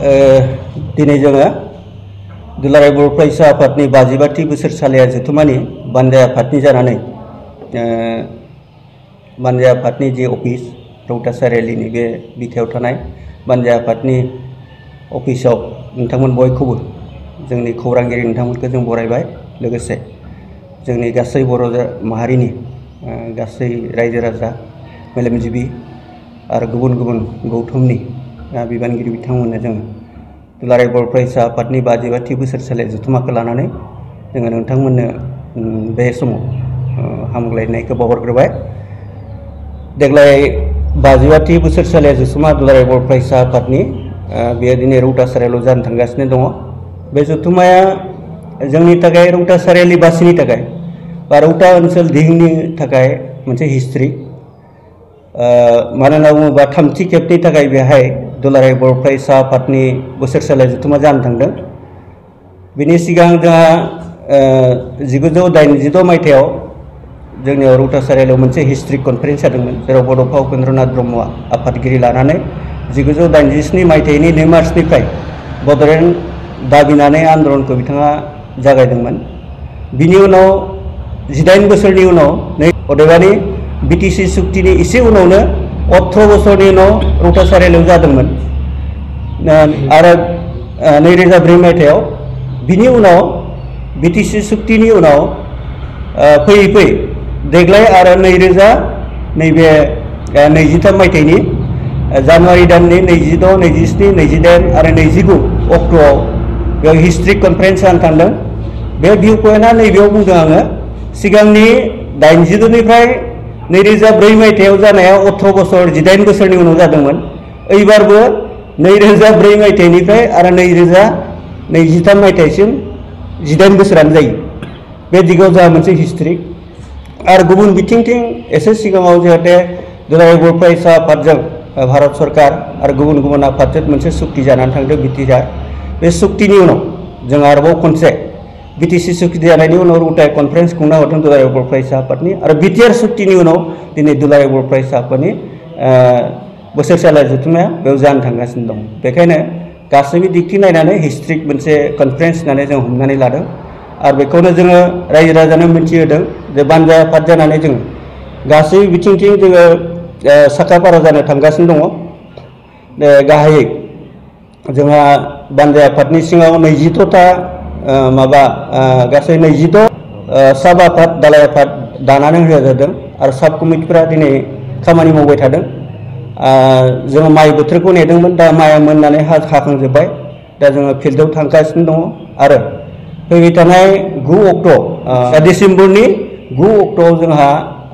दिनै जोङो दुलाराय बर' फरायसा आफादनि 52थि बोसोरसालिया जथुमानि बानजाय आफादनि जानानै बानजाय आफादनि जे अफिस रौता सारिआलिनि बे बिथायाव थानाय बानजाय आफादनि अफिसाव नोंथांमोन बयखौबो जोंनि खौरांगिरि नोंथांमोनखौ जों बरायबाय। लोगोसे जोंनि गासै बर' माहारिनि गासै रायजो राजा मेलेमजिबि आरो गुबुन गुबुन गौथुमनि बिबानगिरि बिथांमोननो जों दुलाराय बर' फरायसा आफादनि 52थि बोसोरसालि जथुमाखौ लानानै जोङो नोंथांमोननो बे समाव हामग्लायनायखौ बावहरग्रोबाय। देग्लाय 52थि बोसोरसालिया जथुमा दुलाराय बर' फरायसा आफादनि बेयो दिनै रौता सारिआलियाव जानो थांगासिनो दङ। बे जथुमाया जोंनि थाखाय रौता सारिआलि बासिनि थाखाय बा रौता ओनसोल दिहिंनि थाखाय मोनसे हिस्ट्रि। मानो होनना बुङोबा थामथि खेबनि थाखाय बेहाय दुलाराय बर' फरायसा आफादनि बोसोरसालिया जथुमा जानो थांदों। बिनि सिगां जोंहा 1986 मायथाइयाव जोंनियाव रौता सारिआलियाव मोनसे हिस्ट्रिक कनफारेन्स जादोंमोन, जेराव बड'फा उपेन्द्रनाथ ब्रह्मआ आफादगिरि लानानै 1987 मायथाइनि 2 मार्चनिफ्राय बड'लेण्ड दाबिनानै आन्दलनखौ बिथाङा जागायदोंमोन। बिनि उनाव 18 बोसोरनि उनाव अदेबानि बिटिसि सुक्तिनि एसे उनावनो 18 बोसोरनि उनाव रौता सारिआलियाव जादोंमोन आरो 2004 मायथाइयाव। बिनि उनाव बिटिसि सुक्तिनि उनाव फैयै फैयै देग्लाय आरो 2023 मायथाइनि जानुवारि दाननि 26, 27, 28 आरो 29 अक्ट'आव बेयाव हिस्ट्रिक कनफारेन्स जानो थांदों। बे भिउ पइन्टआ नैबेयाव बुंदों आङो, सिगांनि 82 निफ्राय 2004 मायथाइयाव जानाया 18 बोसोर 18 बोसोरनि उनाव जादोंमोन। एबारबो 2004 मायथाइनिफ्राय आरो 2023 मायथाइसिम 18 बोसोरानो जायो। बे दिगाव जोंहा मोनसे हिस्ट्रि आरो गुबुन बिथिंथिं एसे सिगाङाव जाहाथे दुलाराय बर' फरायसा आफादजों भारत सरकार आरो गुबुन गुबुन आफादजों मोनसे सुक्ति जानानै थांदों बिटिआ। बे सुक्तिनि उनाव जों आरोबाव खनसे बिटिसि सुक्ति जानायनि उनाव रौता कनफारेन्स खुंना हरदों दुलाराय बर' फरायसा आफादनि आरो बिटिआर सुक्तिनि उनाव दिनै दुलाराय बर' फरायसा आफादनि बोसोरसालिया जथुमाया बेयाव जानो थांगासिनो दं। बेखायनो गासैबो दिगथि नायनानै हिस्ट्रिक मोनसे कनफारेन्स होननानै जों हमनानै लादों आरो बेखौनो जोङो रायजो राजानो मिन्थिहोदों जे बानजाय आफाद जानानै जों गासै बिथिंथिं जोङो साखाफारा जानो थांगासिनो दङ। गाहायै जोंहा बानजाय आफादनि सिङाव 22टा गासै 22 साब आफाद दालाय आफाद दानानै होनाय जादों आरो साब कमिटिफोरा दिनै खामानि मावबाय थादों। जोङो माइ बोथोरखौ नेदोंमोन, दा माइआ मोननानै हाखांजोब्बाय। दा जोङो फिल्डआव थांगासिनो दङ आरो फैबाय थानाय 9 अक्ट' डिसेम्बरनि 9 अक्ट'आव जोंहा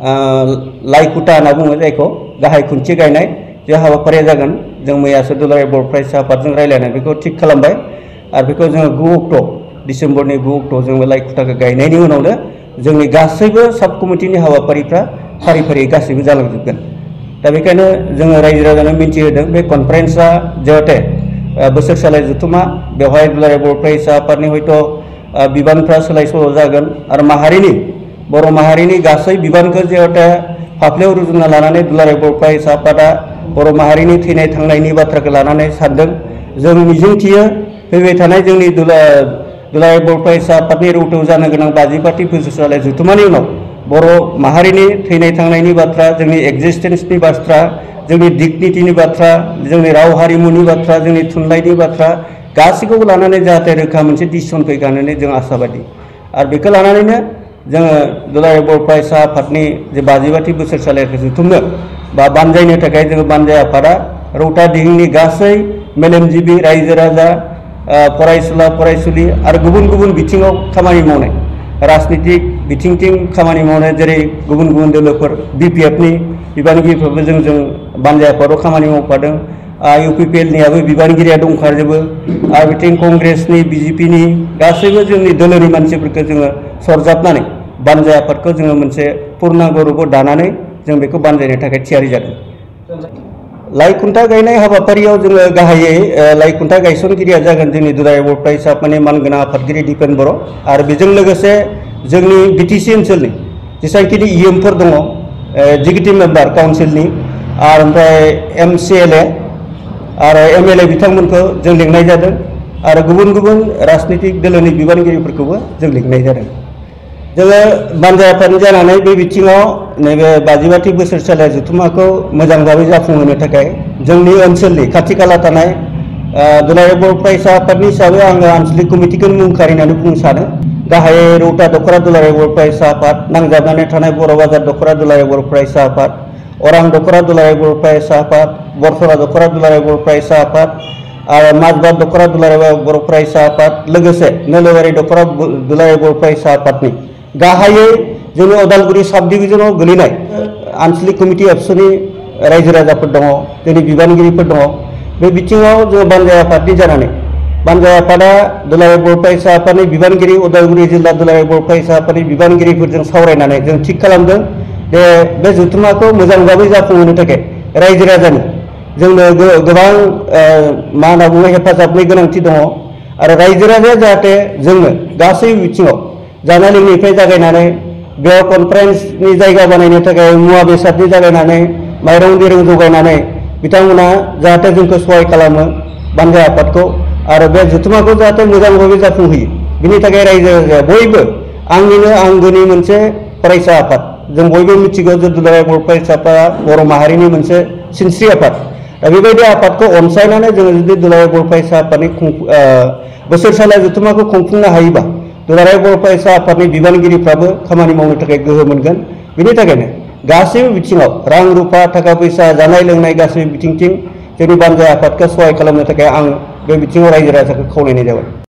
लाइकुटा होनना बुङो जायखौ गाहाय खुन्थि गायनाय बे हाबाफारिया जागोन। जों मैयासो दुलाराय बर' फरायसा आफादजों रायज्लायनानै बेखौ थिग खालामबाय आरो बेखौ जोङो 9 अक्ट' डिसेम्बरनि 9 अक्ट'आव जोङो लाइकुटाखौ गायनायनि उनावनो जोंनि गासैबो साब कमिटिनि हाबाफारिफ्रा फारि फारि गासैबो जालांजोबगोन। दा बेखायनो जोङो रायजो राजानो मिन्थिहोदों बे कनफारेन्सआ जाहाथे बोसोरसालिया जथुमा बेवहाय दुलाराय बर' फरायसा आफादनि हयथ' बिबानफ्रा सोलाय सोल' जागोन आरो बर' माहारिनि गासै बिबानखौ जाहाथे फाफ्लियाव रुजुनना लानानै दुलाराय बर' फरायसा आफादा बर' माहारिनि थैनाय थांनायनि बाथ्राखौ लानानै सानदों। जों मिजिंथियो फैबाय थानाय जोंनि दुलाराय बर' फरायसा आफादनि रौतायाव जानो गोनां 52थि बोसोरसालिया जथुमानि उनाव बर' माहारिनि थैनाय थांनायनि बाथ्रा, जोंनि एक्जिस्टेन्सनि बाथ्रा, जोंनि डिगनिटिनि बाथ्रा, जोंनि राव हारिमुनि बाथ्रा, जोंनि थुनलाइनि बाथ्रा गासैखौबो लानानै जाहाथे रोखा मोनसे डिसिसन फैगोन होननानै जों आसाबादि आरो बेखौ लानानैनो जोङो दुलाराय बर' फरायसा आफादनि जे 52थि बोसोरसालिखौ जुथुमनो बा बानजायनो थाखाय जोङो बानजाय आफादा रौता दिहिंनि गासै मेलेमजिबि रायजो राजा, फरायसुला फरायसुलि आरो गुबुन गुबुन बिथिङाव खामानि मावनाय, राजनितिक बिथिंथिं खामानि मावनाय, जेरै गुबुन गुबुन दोलोफोर बिपिएफनि बिबानगिरिफोरबो जों बानजाय आफादाव खामानि मावफादों। इउपिपिएलनियाबो बिबानगिरिया दंखाजोबो आरो बिथिं कंग्रेसनि बिजेपिनि गासैबो जोंनि दोलोनि मानसिफोरखौ जोङो सरजाबनानै बानजाय आफादखौ जोङो मोनसे पुर्नांग रुपाव दानानै जों बेखौ बानजायनो थाखाय थियारि जादों। लाइकुन्टा गायनाय हाबाफारियाव जोङो गाहायै लाइकुन्टा गायसनगिरिया जागोन जोंनि दुलाराय बर' फरायसा आफादनि मानगोनां आफादगिरि दिपेन बर' आरो बेजों लोगोसे जोंनि बिटिसि ओनसोलनि जेसेबांखिनि इएमफोर दङ, एग्जिकिउटिभ मेम्बार काउन्सिलनि आरो ओमफ्राय MCLA आरो MLA बिथांमोनखौ जों लिंनाय जादों आरो गुबुन गुबुन राजनीतिक दोलोनि बिबानगिरिफोरखौबो जों लिंनाय जादों। जोङो बानजा आफादनि जानानै बे बिथिङाव नैबे 55थि बोसोरसालिया जथुम्माखौ मोजां भाबै जाफुंहोनो थाखाय जोंनि ओनसोलनि खाथि खाला थानाय दुलाराय बर' फरायसा आफादनि हिसाबै आङो आनसलिक कमिटिखौ मुं खारिनानै बुंनो सानो। गाहायै रौता दख'रा दुलाराय बर' फरायसा आफाद, नांजाबनानै थानाय बर' बाजार दख'रा दुलाराय बर' फरायसा आफाद, अरां दख'रा दुलाराय बर' फरायसा आफाद, बरसरा दख'रा दुलाराय बर' फरायसा आफाद आरो माजबाद दख'रा दुलाराय बर' फरायसा आफाद, लोगोसे नोलोबारि दख'रा दुलाराय बर' फरायसा आफादनि गाहायै जोंनि उदालगुरि साब डिभिजनाव गोलैनाय आनसलिक कमिटि एबसुनि रायजो राजाफोर दङ, जोंनि बिबानगिरिफोर दङ। बे बिथिङाव जोङो बानजा आफादनि जानानै बानजा आफादा दुलाराय बर' फरायसा आफादनि बिबानगिरि, उदालगुरि जिल्ला दुलाराय बर' फरायसा आफादनि बिबानगिरिफोरजों सावरायनानै जों थिग खालामदों जे बे जथुम्माखौ मोजां भाबै जाफुंहोनो थाखाय रायजो राजानि जोंनो गोबां मा होनना बुङो हेफाजाबनि गोनांथि दङ आरो रायजो राजाया जाहाथे जोंनो गासै बिथिङाव जानाय लोंनायनिफ्राय जागायनानै बेयाव कनफारेन्सनि जायगा बानायनो थाखाय मुवा बेसादनि जागायनानै माइरं दैरं जगायनानै बिथांमोना जाहाथे जोंखौ सहाय खालामो बानजा आफादखौ आरो बे जथुम्माखौ जाहाथे मोजां भाबै जाफुंहोयो बिनि थाखाय रायजो राजाया बयबो आंनिनो आंगोनि मोनसे फरायसा आफाद। जों बयबो मिथिगौ जे दुलाराय बर' फरायसा आफादा बर' माहारिनि मोनसे सिनस्रि आफाद। दा बेबायदि आफादखौ अनसायनानै जोङो जुदि दुलाराय बर' फरायसा आफादनि बोसोरसालिया जथुम्माखौ खुंफुंनो हायोबा दुलाराय बर' फरायसा आफादनि बिबानगिरिफ्राबो खामानि मावनो थाखाय गोहो मोनगोन। बिनि थाखायनो गासैबो बिथिङाव रां रुफा थाखा फैसा जानाय लोंनाय गासैबो बिथिंथिं जोंनि बानजा आफादखौ सहाय खालामनो थाखाय आं बे बिथिङाव रायजो राजाखौ खावलायनाय जाबाय।